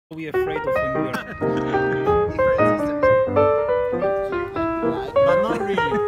we afraid of when we are Different systems. But not really.